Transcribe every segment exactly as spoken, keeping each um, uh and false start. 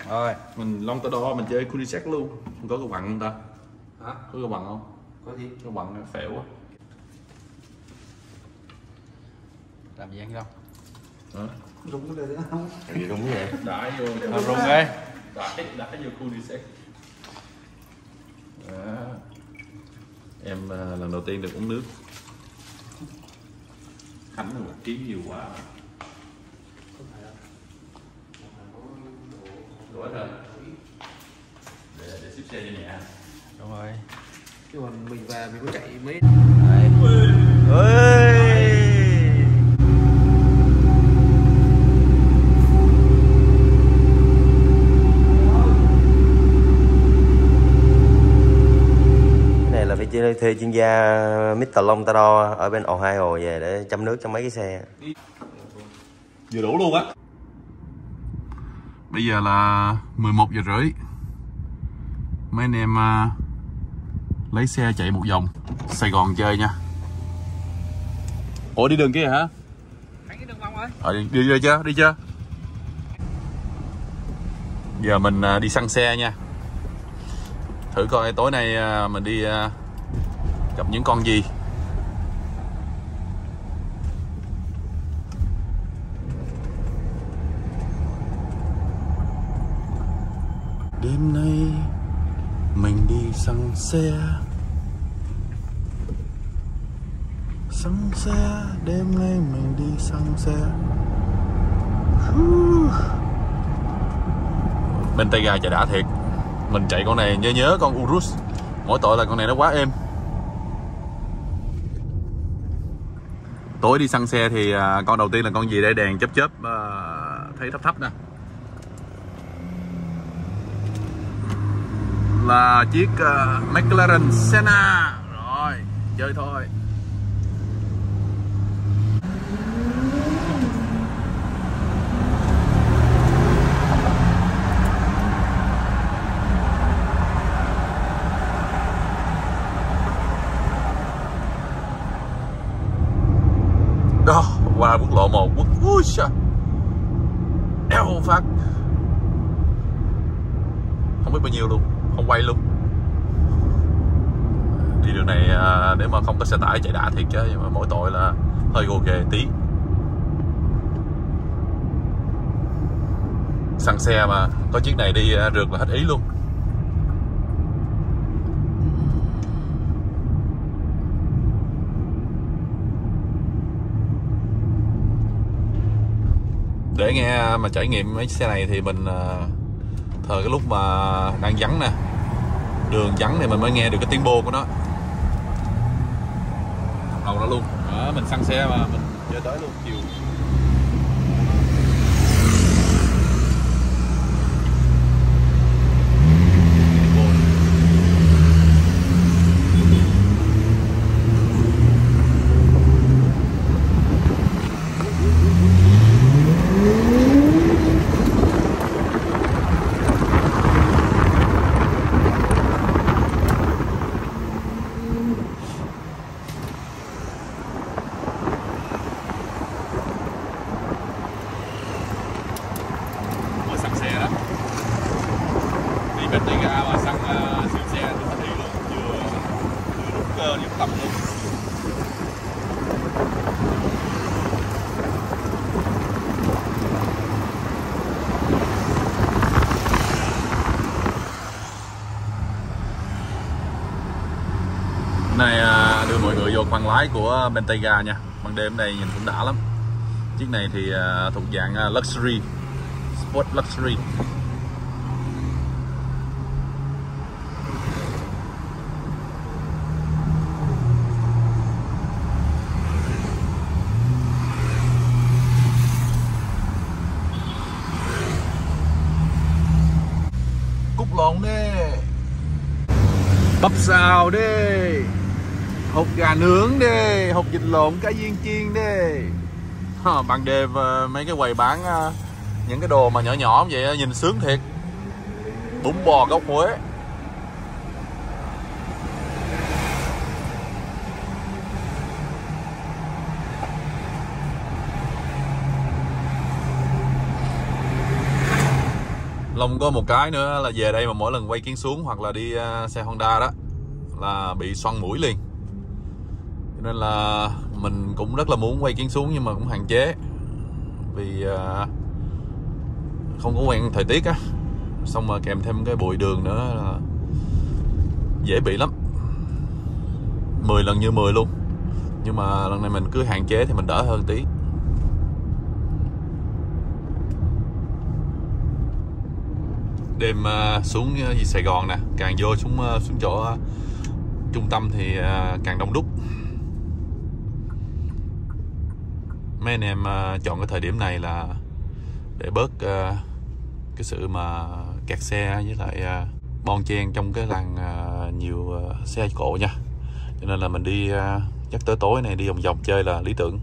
Rồi mình long tơ đo mình chơi Kunisek luôn. Không có cái quặng không ta? Hả? Có cái quặng không? Có gì? Cái quặng phèo quá. làm gì ăn không? Hả? Rung cái này không? Gì rung vậy? Đãi vô. À, rung ơi. Đãi, đãi vô Kunisek. Đó. Em uh, lần đầu tiên được uống nước. Khánh rồi kiến nhiều quá. Đủ hết rồi. Để, để ship xe cho nhà. Đúng rồi. Chứ còn mình về mình có chạy mấy. Đấy. Ôi. Phải thuê chuyên gia mít Long Taro ở bên Ohio về để chăm nước cho mấy cái xe. Vừa đủ luôn á. Bây giờ là mười một giờ rưỡi. Mấy anh em uh, lấy xe chạy một vòng Sài Gòn chơi nha. Ủa đi đường kia hả? Thấy cái đường vòng rồi. Ờ, đi, đi, đi chưa? Đi chưa? Giờ mình uh, đi săn xe nha. Thử coi tối nay uh, mình đi uh, gặp những con gì. Đêm nay mình đi săn xe. Săn xe, đêm nay mình đi săn xe. Bên tay ga chạy đã thiệt. Mình chạy con này nhớ nhớ con Urus. Mỗi tội là con này nó quá êm. Tối đi săn xe thì à, con đầu tiên là con gì đây? Đèn chớp chớp à, thấy thấp thấp nè. Là chiếc uh, McLaren Senna. Rồi, chơi thôi. Đó, qua quốc lộ một quốc ui sao eo phát không biết bao nhiêu luôn, không quay luôn. Đi đường này à, nếu mà không có xe tải chạy đã thiệt chứ, nhưng mà mỗi tội là hơi gồ ghề tí. Săn xe mà có chiếc này đi à, rượt là hết ý luôn. Để nghe mà trải nghiệm mấy xe này thì mình uh, thời cái lúc mà đang vắng nè, đường vắng thì mình mới nghe được cái tiếng bô của nó. Đầu đó luôn. Đó, mình săn xe mà mình chơi tới luôn chiều. Này đưa mọi người vô khoang lái của Bentayga nha. Ban đêm này nhìn cũng đã lắm. Chiếc này thì thuộc dạng luxury, sport luxury. Cút lộn đi, bắp xào đi, hột gà nướng đi, hột vịt lộn, cá viên chiên đi. À, ban đêm mấy cái quầy bán những cái đồ mà nhỏ nhỏ như vậy nhìn sướng thiệt. Bún bò gốc Huế. Long có một cái nữa là về đây mà mỗi lần quay kiến xuống hoặc là đi uh, xe Honda đó là bị xoăn mũi liền. Cho nên là mình cũng rất là muốn quay kiến xuống nhưng mà cũng hạn chế. Vì uh, không có quen thời tiết á. Xong mà kèm thêm cái bụi đường nữa là dễ bị lắm. mười lần như mười luôn. Nhưng mà lần này mình cứ hạn chế thì mình đỡ hơn tí. Đêm uh, xuống uh, Sài Gòn nè, càng vô xuống uh, xuống chỗ uh, trung tâm thì uh, càng đông đúc. Mấy anh em uh, chọn cái thời điểm này là để bớt uh, cái sự mà kẹt xe với lại uh, bon chen trong cái làng uh, nhiều uh, xe cộ nha. Cho nên là mình đi uh, chắc tới tối này đi vòng vòng chơi là lý tưởng.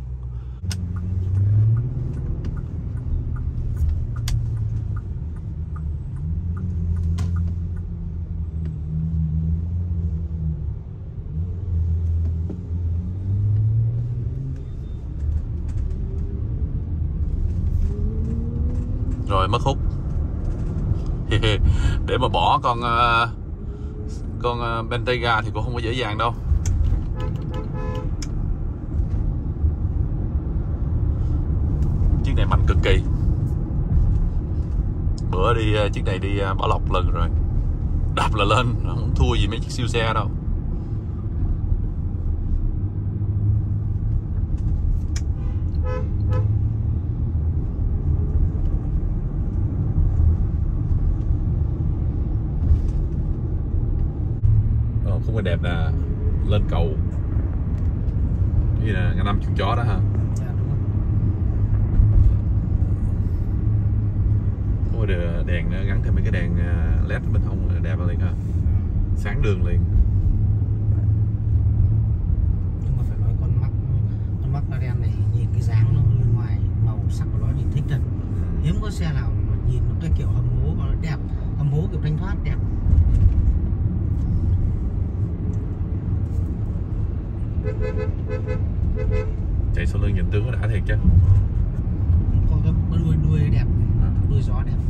Rồi mất hút. Để mà bỏ con uh, con uh, Bentayga thì cũng không có dễ dàng đâu. Chiếc này mạnh cực kỳ. Bữa đi uh, chiếc này đi uh, Bảo Lộc lần rồi, đạp là lên, nó không thua gì mấy chiếc siêu xe đâu. Không có đẹp nè, lên cầu như là ngàn năm chuồng chó đó ha. Dạ đúng rồi. Có đèn, đèn nữa, gắn thêm mấy cái đèn led bên hông là đẹp liền ha, sáng đường liền. Nhưng mà phải nói con mắt con mắt đen này nhìn cái dáng nó bên ngoài màu sắc của nó nhìn thích thật. Hiếm có xe nào mà nhìn nó cái kiểu hầm hố mà nó đẹp, hầm hố kiểu thanh thoát đẹp. Chạy sau lưng nhìn tướng nó đã thiệt chứ. Có cái đuôi đuôi đẹp, đuôi gió đẹp.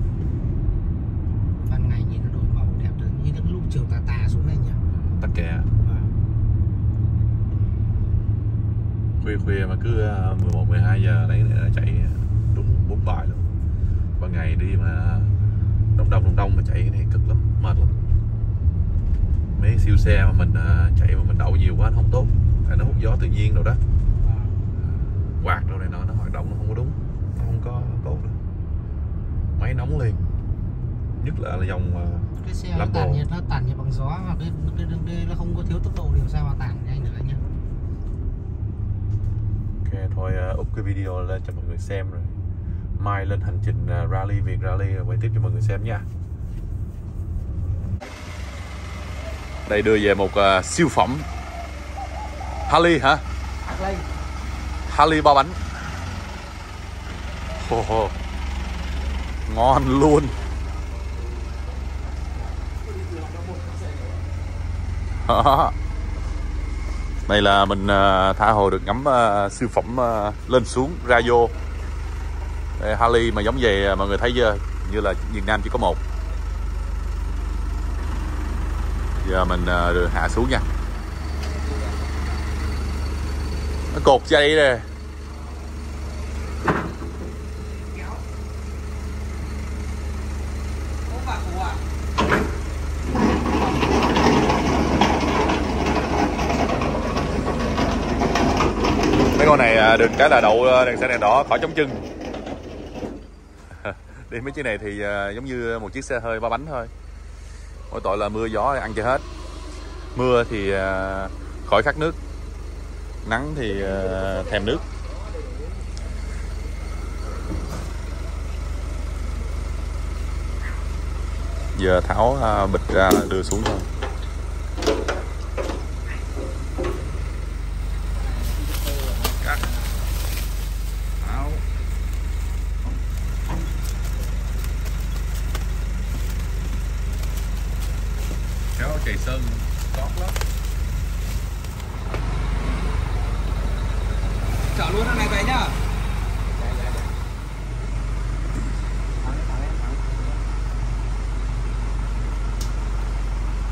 Ban ngày nhìn nó đổi màu đẹp được, như những lúc chiều tà tà xuống này nhỉ. Tắc kè. À. Khuya khuya mà cứ mười một mười hai giờ đấy là chạy đúng bốn bài luôn. Ban ngày đi mà đông đông đông đông mà chạy này cực lắm, mệt lắm. Mấy siêu xe mà mình chạy mà mình đậu nhiều quá nó không tốt, tại nó hút gió tự nhiên rồi đó. À. Quạt đâu này nọ nó hoạt động nó không có đúng, nó không có tốt đâu. Máy nóng liền, nhất là, là dòng cái xe nó tản nhiệt, nó tản nhiệt bằng gió mà cái, cái, cái, cái nó không có thiếu tốc độ thì sao mà tản nhanh nữa nhá. Ok thôi up cái video lên cho mọi người xem rồi mai lên hành trình rally Việt Rally rồi quay tiếp cho mọi người xem nha. Đây đưa về một uh, siêu phẩm Harley hả? Harley. Harley ba bánh. Oh, oh. Ngon luôn. Đây là mình uh, tha hồ được ngắm uh, siêu phẩm uh, lên xuống radio. Đây, Harley mà giống vậy mọi người thấy chưa? Như là Việt Nam chỉ có một. Giờ mình uh, được hạ xuống nha. Nó cột dây đây. Mấy con này được cái là đậu đèn xanh đèn đỏ khỏi chống chân. Đi mấy chiếc này thì giống như một chiếc xe hơi ba bánh thôi. Mỗi tội là mưa gió ăn cho hết. Mưa thì khỏi khát nước, nắng thì thèm nước. Giờ tháo bịch ra đưa xuống thôi. Chạy sơn tốt lắm. Chở luôn thằng này về nhá.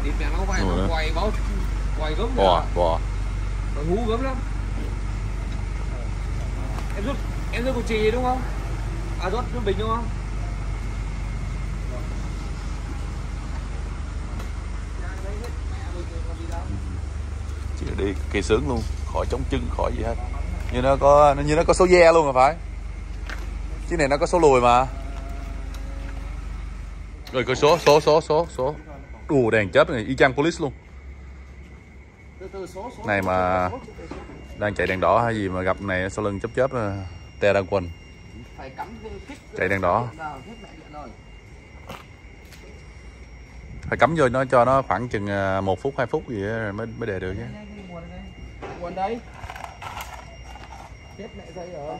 đi mẹ nó quay nó quay báo quay gớm bò bò nó hú gớm lắm. Em rút em rút cục chì đúng không? À rút rút bình đúng không? chị đi kỳ sướng luôn, khỏi chống chân khỏi gì hết, như nó có như nó có số ve luôn rồi phải, chiếc này nó có số lùi mà. Rồi coi số số số số số đù đèn chớp này y chang police luôn. Này mà đang chạy đèn đỏ hay gì mà gặp này sau lưng chớp chớp te đang quần chạy đèn đỏ, phải cắm vô nó cho nó khoảng chừng một phút hai phút gì đó, mới mới đề được chứ. Quần đấy hết mẹ dây rồi.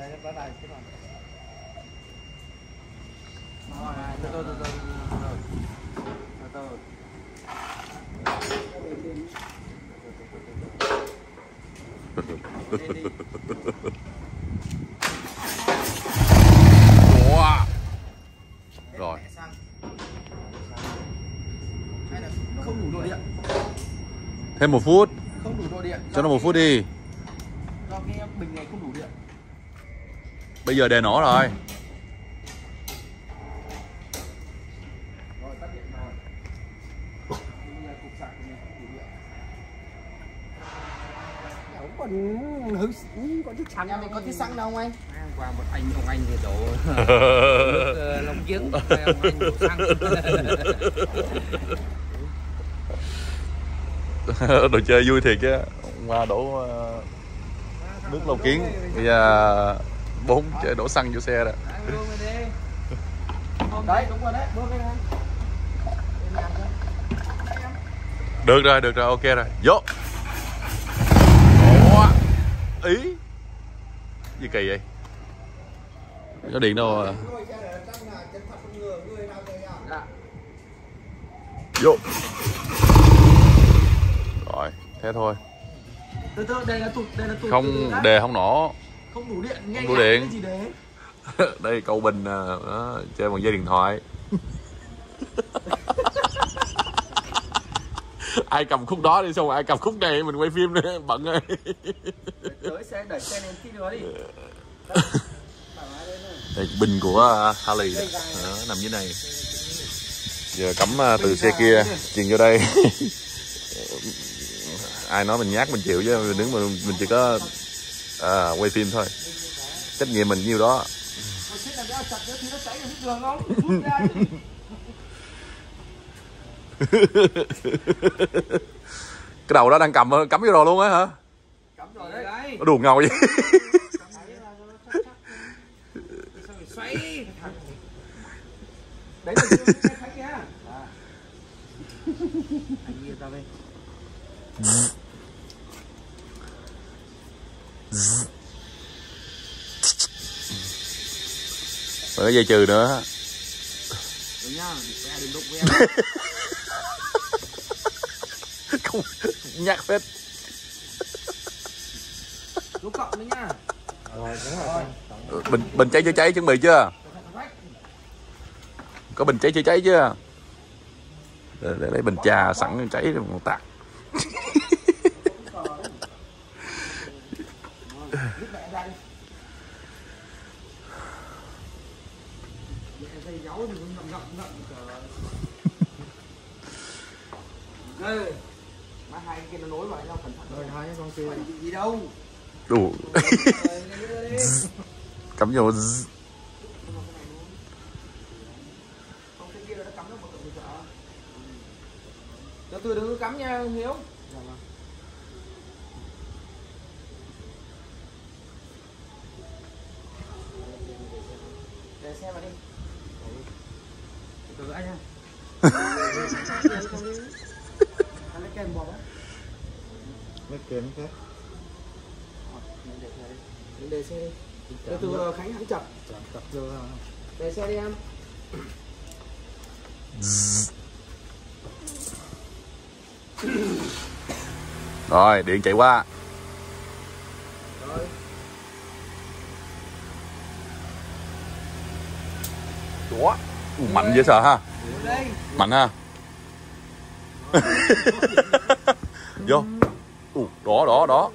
Từ từ từ từ từ Wow. Rồi không đủ độ điện, thêm một phút không đủ độ điện cho nó một phút đi, do cái bình này không đủ điện. bây giờ đề nổ rồi. Còn hứng có chút xăng, nhà mình có tí xăng đâu không anh? Qua một anh ông anh thì đổ nước lòng giếng, ông anh đổ xăng. Đồ chơi vui thiệt chứ, qua đổ uh, nước lồng kiến, bây giờ bốn chơi đổ xăng vô xe rồi. Đấy đúng rồi đấy, bước lên. Được rồi, được rồi, ok rồi, vô. Ủa, ý gì kỳ vậy, có điện đâu à. Vô rồi thế thôi, Từ từ đây là tụt, đây là tụt. không đề không nổ, không đủ điện, ngay không đủ điện. cái gì đấy. Đây câu bình đó, chơi bằng dây điện thoại. Ai cầm khúc đó đi xong rồi ai cầm khúc này mình quay phim nữa bận rồi. Tới xe đẩy xe lên khi nữa đi. Đây bình của Harley đó, nằm dưới này. Giờ cắm từ xe kia truyền vô đây. Ai nói mình nhát mình chịu chứ mình đứng mình, mình chỉ có à, quay phim thôi, trách nhiệm mình nhiêu đó. Cái đầu đó đang cầm cắm vô rồi luôn á hả? Cắm rồi đấy. Nó đùa ngầu vậy. Xoay. Đấy là cái khách kia. Anh đi ra đây. Rồi cái dây trừ nữa. Đúng nhá, đừng đụng với em. Không nhắc phết. Đúng cộng nữa nha. Rồi, đúng rồi. Bình bình cháy chữa cháy chuẩn bị chưa? Có bình cháy chữa cháy chưa? Để, để lấy bình trà sẵn cháy rồi một tạt. Má hai kia nó nối vào nhau cẩn thận. Rồi hai con kia gì đâu. Đủ. Cắm vô. Từ từ đừng có cắm nha Hiếu. Để xe vào đi. Từ từ anh nha. Anh lấy kem bò á. Lấy kem thế. Mình để xe đi. Từ từ Khánh hãng chập. Chập rồi. Để xe đi em. Rồi điện chạy qua. Rồi. Ủa, mạnh dễ sợ ha. Đây. Mạnh ha. Vô. Ù, đó đó đó.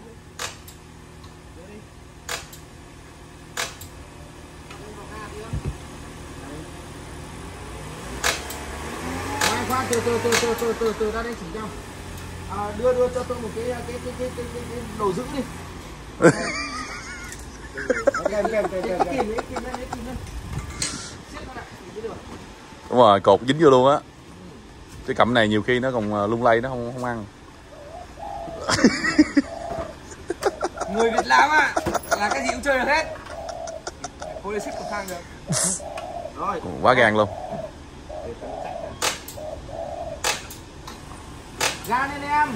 Khoan, từ từ từ từ từ từ từ ra đây chỉ cho. À, đưa đưa cho tôi một cái cái cái cái cái, cái, cái đồ giữ đi. Kèm kèm kèm kèm kìm đấy, kìm lên, kìm lên. Siết nó lại thì được. Đúng rồi, cột dính vô luôn á. Cái cẩm này nhiều khi nó còn lung lay, nó không không ăn. Người Việt Nam á là cái gì cũng chơi được hết. Cô lấy xích còn khang được. Rồi. Quá gan luôn. Ra lên em.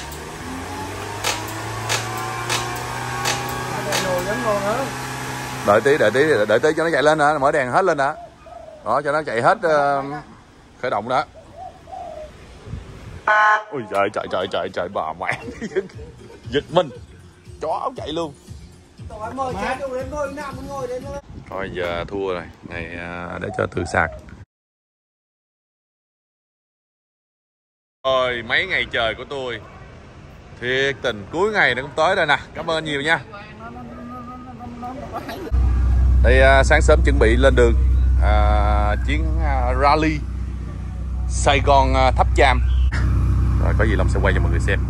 Đợi tí, đợi tí, đợi tí cho nó chạy lên hả, mở đèn hết lên hả. Đó, cho nó chạy hết uh, khởi động đó. Ôi trời trời trời trời trời bà mẹ. Giật mình. Chó chạy luôn. Thôi giờ thua rồi. Này uh, để cho tự sạc. Ôi mấy ngày trời của tôi. Thiệt tình cuối ngày nó cũng tới rồi nè. Cảm ơn nhiều nha. Đây uh, sáng sớm chuẩn bị lên đường uh, chuyến uh, rally Sài Gòn uh, Tháp Chàm. Rồi có gì Long sẽ quay cho mọi người xem.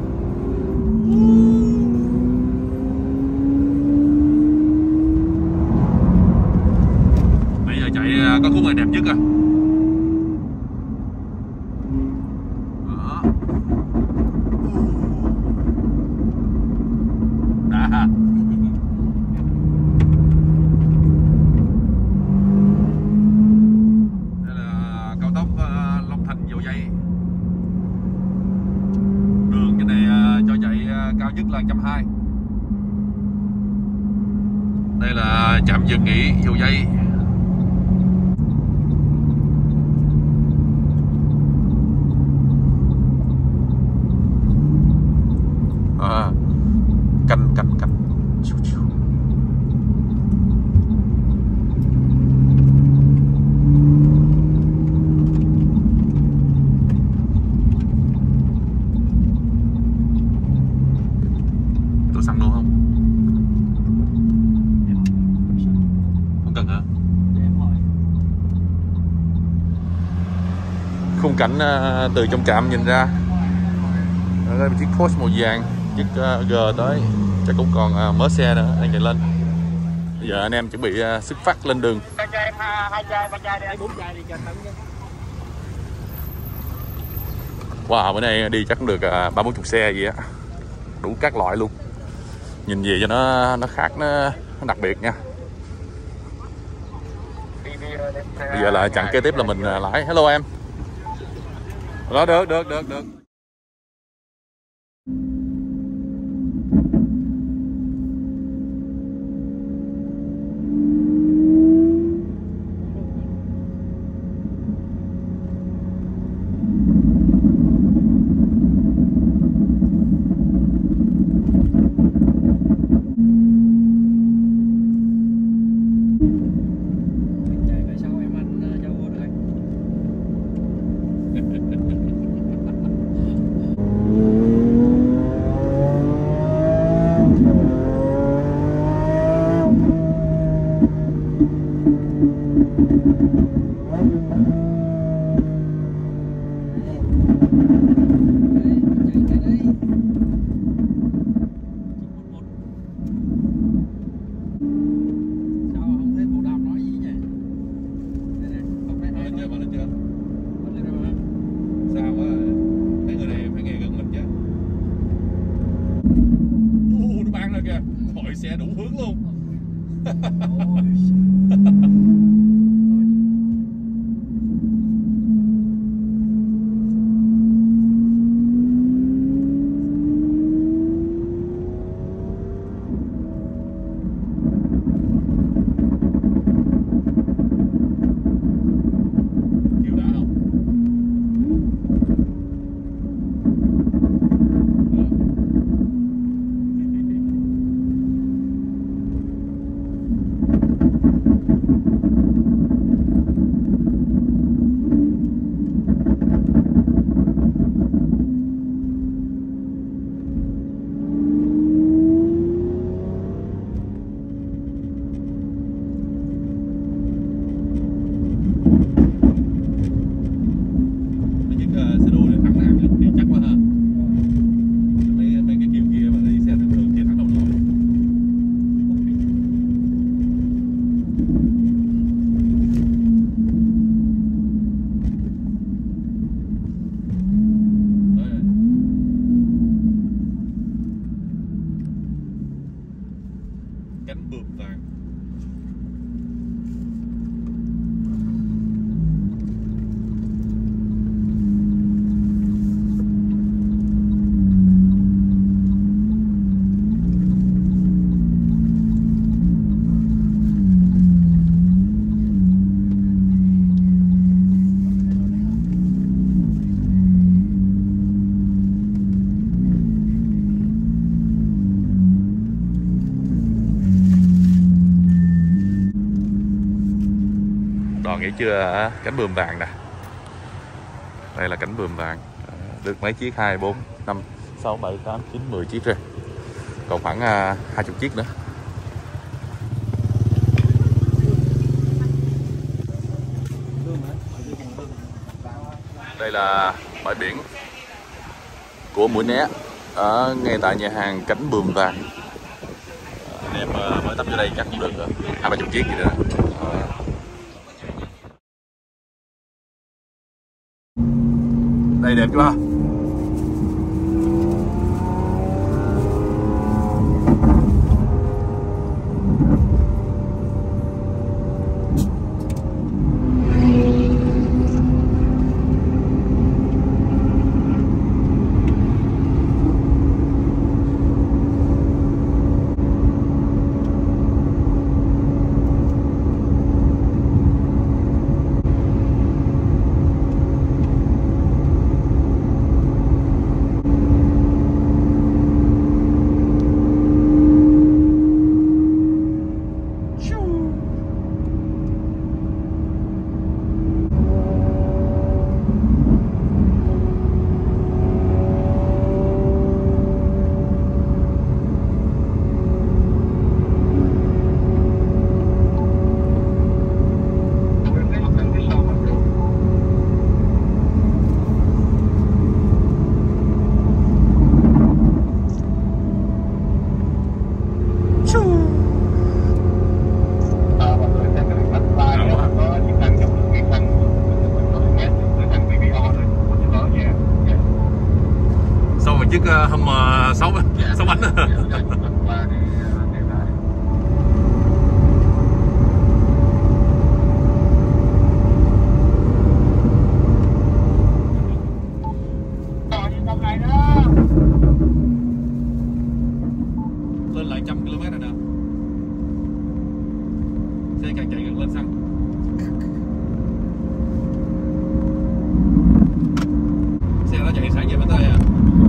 Bây giờ chạy uh, có khúc này đẹp nhất à. Đó. Đã. Cao nhất là một trăm hai mươi. Đây là trạm dừng nghỉ dầu dây. À, canh canh canh. Xăng luôn không? Không cần hả? Khung cảnh uh, từ trong trạm nhìn ra. Đây chiếc Porsche màu vàng, chiếc uh, G tới, chắc cũng còn uh, mớ xe nữa đang chạy lên. Bây giờ anh em chuẩn bị uh, xuất phát lên đường. Hai chai, hai chai, ba chai đi, bốn chai đi cho tấn chứ. Wow, bữa nay đi chắc cũng được uh, ba bốn chục xe gì á, đủ các loại luôn. Nhìn gì cho nó nó khác, nó, nó đặc biệt nha. Bây giờ là chặng kế tiếp là mình lái. Hello em. Đó, được được được được. Xe đủ hướng luôn. nghỉ trưa ở cánh buồm vàng nè. Đây là cánh buồm vàng, được mấy chiếc, hai, bốn, năm, sáu, bảy, tám, chín, mười chiếc rồi. Còn khoảng hai mươi chiếc nữa. Đây là bãi biển của Mũi Né ở ngay tại nhà hàng cánh buồm vàng. Anh em mới tắm vô đây chắc cũng được hai ba chục chiếc gì nữa. Đây đẹp chưa? Chiếc Hummer sáu sáu bánh. Lên lại trăm ki lô mét rồi nè. Xe càng chạy càng lên xăng. Xe nó chạy sáng về bánh tay à.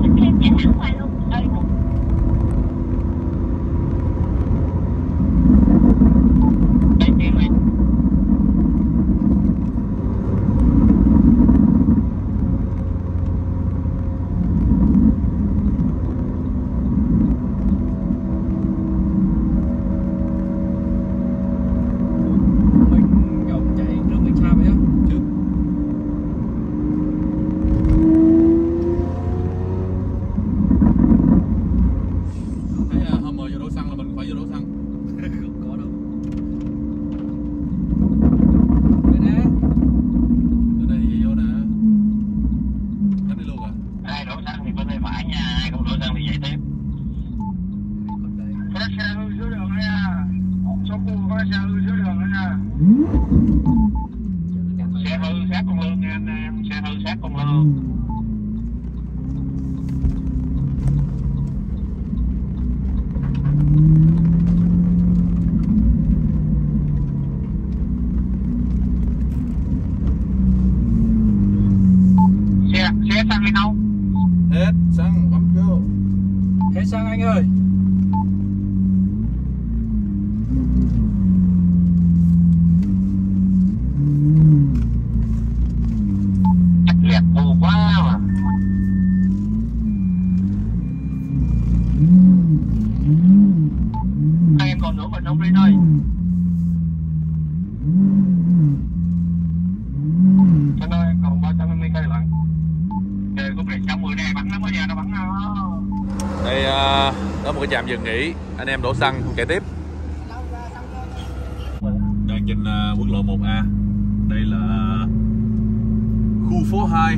Xe hư sát con lương nha anh em, xe hư sát con lương. Xe xe xăng đi đâu? Hết xăng, bấm vô. Hết xăng anh ơi. Liệt thù quá mà. Hai em còn nữa mình không đi thôi. Anh ơi, còn ba trăm năm mươi cây lận. Trời cũng này xong rồi nè, bắn nó mới ra nó bắn nó. Đây uh, đó một cái trạm dừng nghỉ, anh em đổ xăng chạy tiếp. Đang trên uh, quốc lộ một A. Đây là khu phố hai,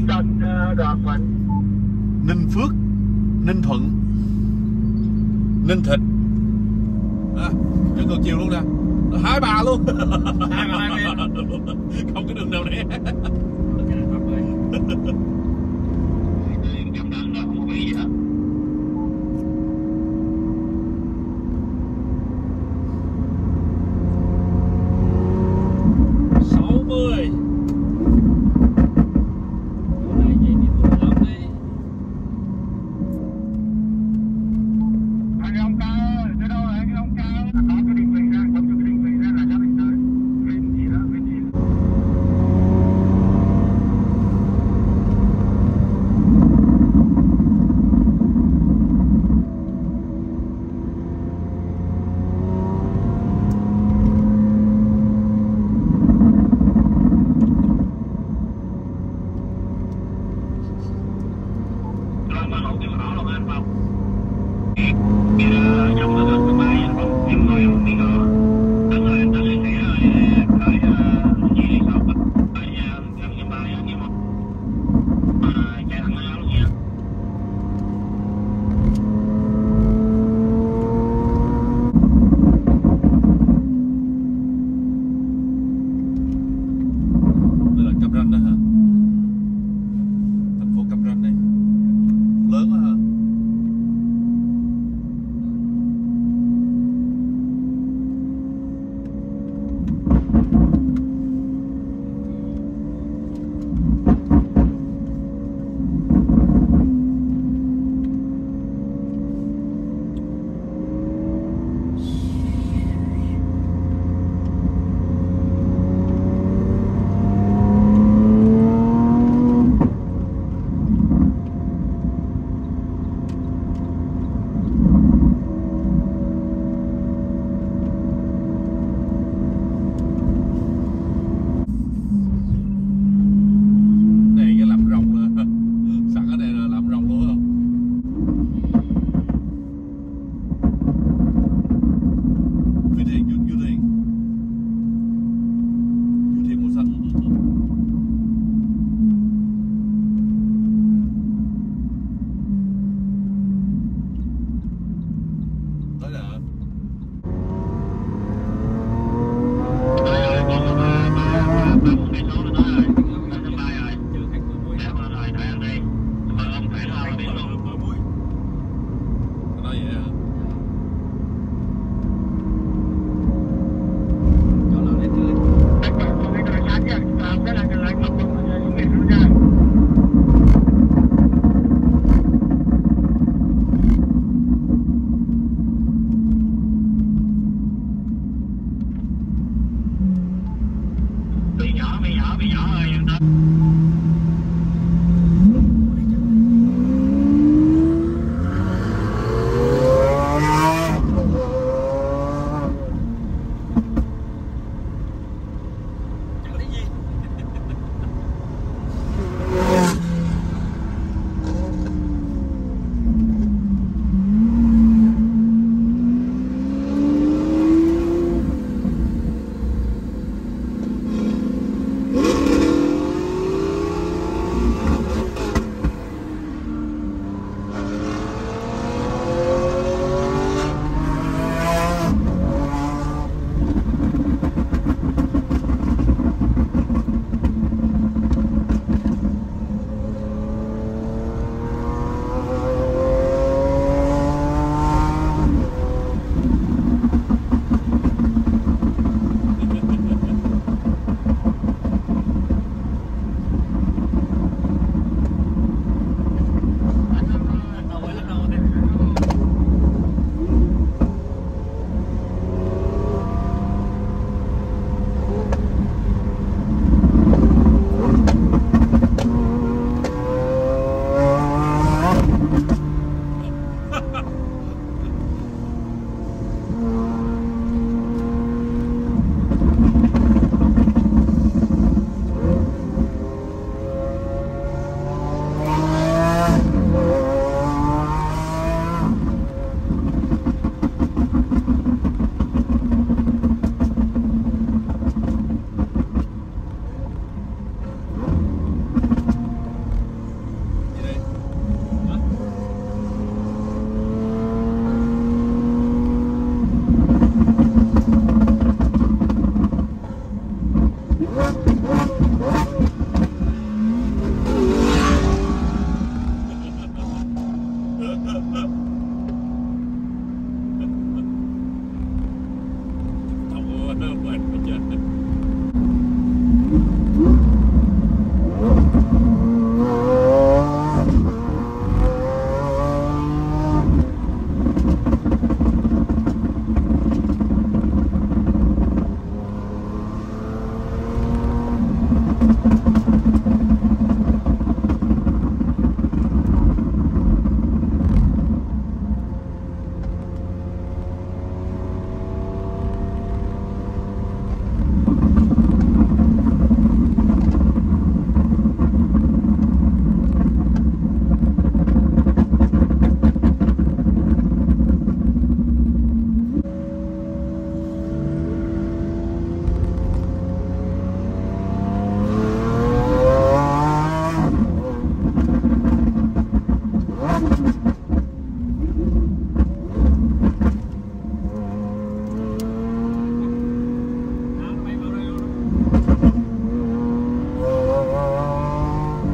Ninh Phước, Ninh Thuận, Ninh Thịnh. À, trên ngược chiều luôn nè, Hai Bà luôn. Hai Bà hai bên. Không có đường nào để. sáu mươi.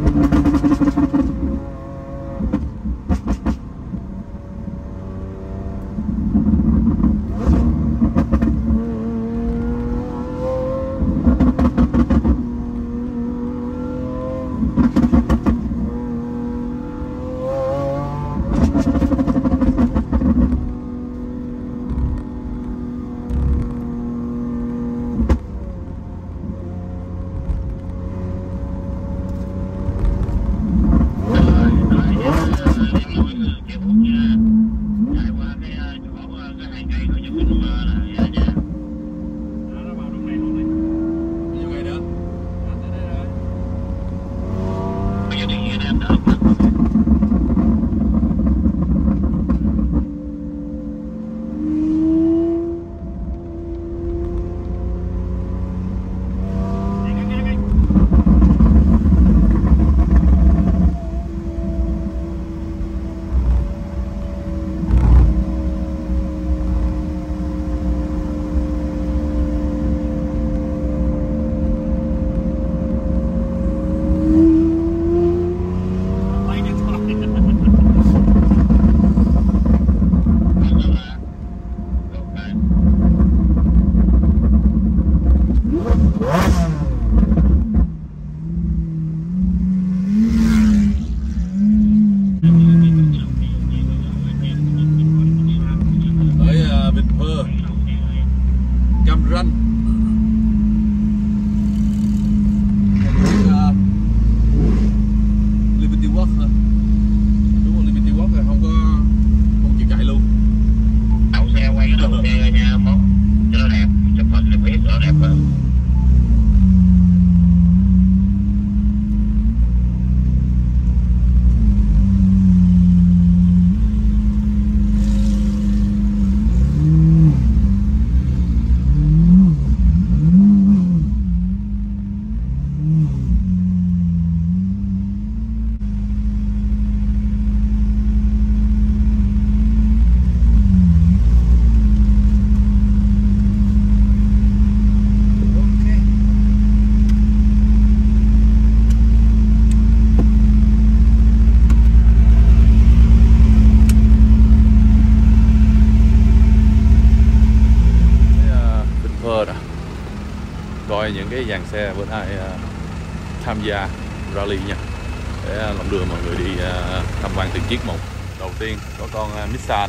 coi những cái dàn xe bữa nay uh, tham gia rally nha, để uh, lòng đường mọi người đi uh, tham quan từng chiếc một. Đầu tiên có con uh, Mitsa nè,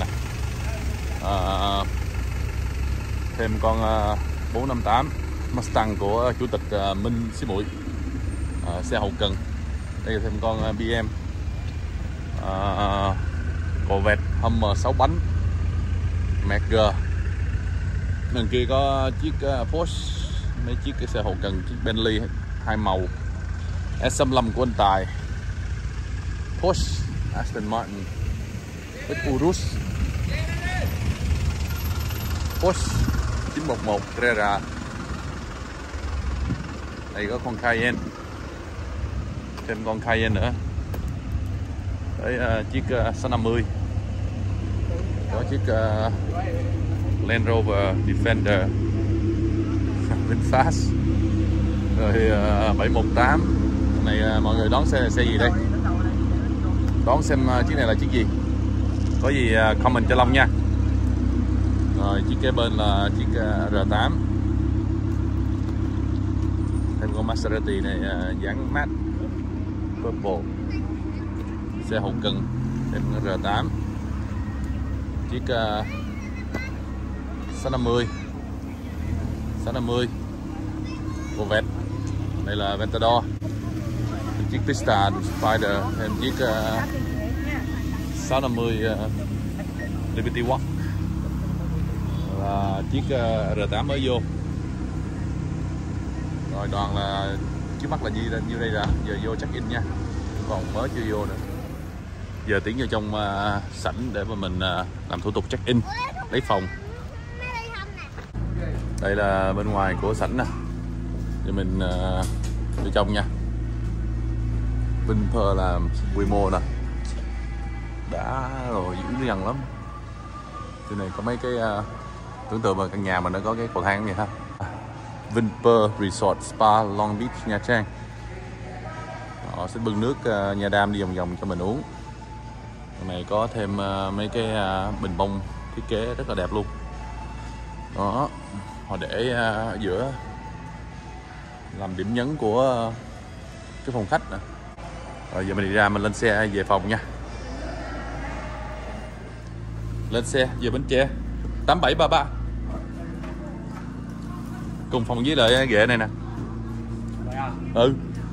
uh, thêm con uh, bốn năm tám Mustang của chủ tịch uh, Minh Xí Muội, uh, xe hậu cần. Đây là thêm con uh, bê em, uh, Corvette Hummer sáu bánh Mag. Đằng kia có chiếc uh, Porsche, mấy chiếc cái xe hậu cần, chiếc Bentley hai màu S năm mươi lăm của anh Tài, Porsche, Aston Martin với Urus, Porsche chín một một Carrera. Đây có con Cayenne, thêm con Cayenne nữa. Đấy, uh, chiếc uh, sáu năm mươi, có chiếc uh, Land Rover Defender VinFast, rồi uh, bảy một tám. Này uh, mọi người đón xe xe gì đây? Đón xem uh, chiếc này là chiếc gì? Có gì uh, comment cho Long nha. Rồi chiếc kế bên là chiếc uh, R tám. Thêm con Maserati này uh, dáng mát purple, xe hậu cần. Thêm R tám, chiếc uh, sáu năm mươi sáu năm mươi Corvette. Đây là Ventador, chiếc Pista Spider, thêm chiếc uh, sáu năm mươi uh, Liberty Walk, và chiếc uh, R tám mới vô. Rồi đoàn là trước mắt là gì như đây, là giờ vô check in nha, còn mới chưa vô nữa. Giờ tiến vào trong uh, sảnh để mà mình uh, làm thủ tục check in, lấy phòng. Đây là bên ngoài của sảnh nè, thì mình uh, vô trong nha. Vinpearl là quy mô nè, đã rồi dữ dằn lắm. Trên này có mấy cái uh, tưởng tượng mà căn nhà mình nó có cái cầu thang vậy ha. Vinpearl Resort Spa Long Beach Nha Trang. họ sẽ bưng nước uh, nha đam đi vòng vòng cho mình uống. Cái này có thêm uh, mấy cái uh, bình bông thiết kế rất là đẹp luôn. Đó, họ để uh, giữa làm điểm nhấn của uh, cái phòng khách nè. Rồi giờ mình đi ra, mình lên xe về phòng nha. Lên xe về Bến Tre tám bảy ba ba. Cùng phòng với lại ghệ này nè. Ừ.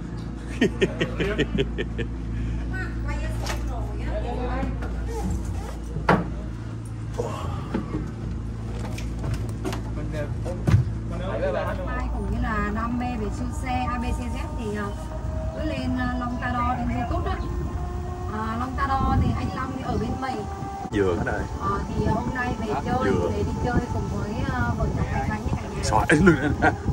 Ai cũng như là đam mê về siêu xe a bê xê Z thì cứ lên Long Ta Đo trên YouTube đó. À, Long Ta Đo thì anh Long ở bên Mỹ. Vừa cái này. À, thì hôm nay về chơi Vừa. để đi chơi cùng với uh, vợ chồng anh Khánh với cả nhà. Xoài lưng.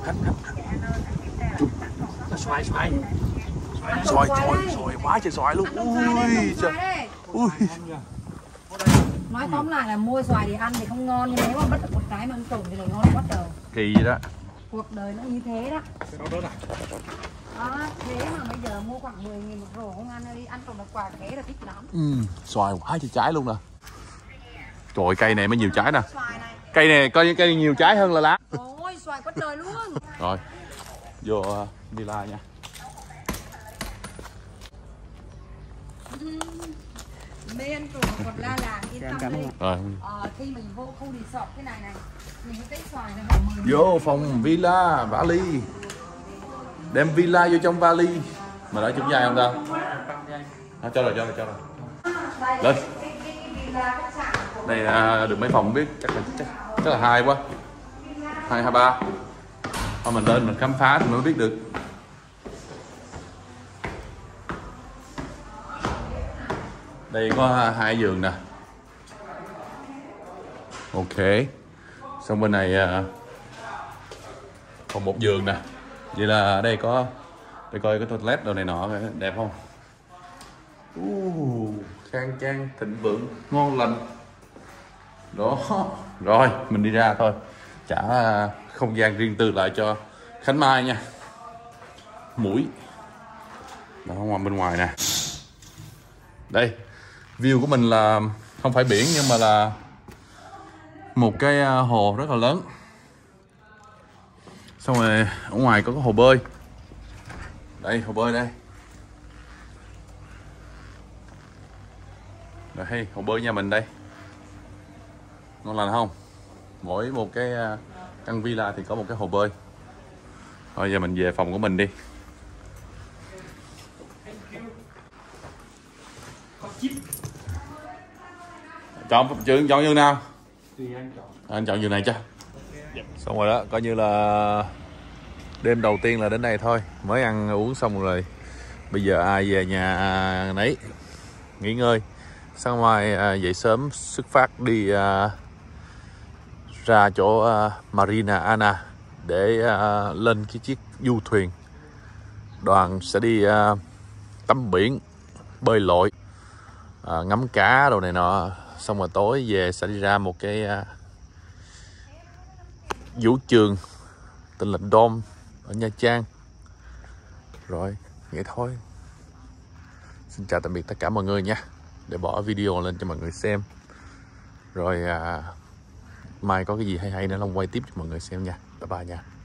Xoài xoài. Ăn Xoài xoài xoài đây. xoài quá trời xoài luôn. Ăn tôm xoài đây, Ui tôm trời. xoài đây. Ui. Nói tóm lại là mua xoài thì ăn thì không ngon, nhưng nếu mà bắt được một cái mà ăn trộm thì là ngon bắt đầu. Kỳ vậy đó. Cuộc đời nó như thế đó. Đó, thế mà bây giờ mua khoảng mười nghìn một rổ không ăn đi, ăn trộm đặc quả thế là thích lắm. Ừ, xoài quá trời trái luôn nè. Trời ơi, cây này mới nhiều trái nè. Xoài này. Cây này coi như cây này nhiều trái hơn là lá. Ôi, xoài quất đời luôn. Rồi, vô uh, villa nha. Mê ăn trộm một la làng yên tâm đi. Rồi, Ờ, khi mình vô khu resort cái này này, mình có cái xoài này họ mời. vô phòng villa vali. Đem villa vô trong vali. Mà đã trúng dài không ta? À, cho rồi, cho rồi, cho rồi. Lên. Đây à, được mấy phòng không biết, chắc là chắc, chắc là hai quá. Hai hai ba. Thôi mình lên mình khám phá thì mới biết được. Đây có hai giường nè. Ok. Xong bên này à, còn một giường nè. Vậy là ở đây có, để coi cái toilet đồ này nọ đẹp không? Uh, khang trang thịnh vượng ngon lành. Đó. Rồi mình đi ra thôi, trả không gian riêng tư lại cho Khánh Mai nha. Mũi đó, ngoài bên ngoài nè. Đây view của mình là không phải biển nhưng mà là một cái hồ rất là lớn. Xong rồi ở ngoài có cái hồ bơi. Đây hồ bơi đây. Rồi hay hồ bơi nhà mình đây. Ngon lành không? Mỗi một cái căn villa thì có một cái hồ bơi. Thôi giờ mình về phòng của mình đi. Chọn chọn chọn giường nào? À, anh chọn giường này cho. Xong rồi đó, coi như là đêm đầu tiên là đến đây thôi. Mới ăn uống xong rồi. Bây giờ ai về nhà nấy nghỉ ngơi. Sáng mai à, dậy sớm xuất phát đi à, ra chỗ à, Marina Ana để à, lên cái chiếc du thuyền. Đoàn sẽ đi à, tắm biển, bơi lội, à, ngắm cá đồ này nọ. Xong rồi tối về sẽ đi ra một cái à, vũ trường tên là Dom ở Nha Trang. Rồi vậy thôi. Xin chào tạm biệt tất cả mọi người nha. Để bỏ video lên cho mọi người xem. Rồi à, mai có cái gì hay hay nữa Long quay tiếp cho mọi người xem nha. Bye bye nha.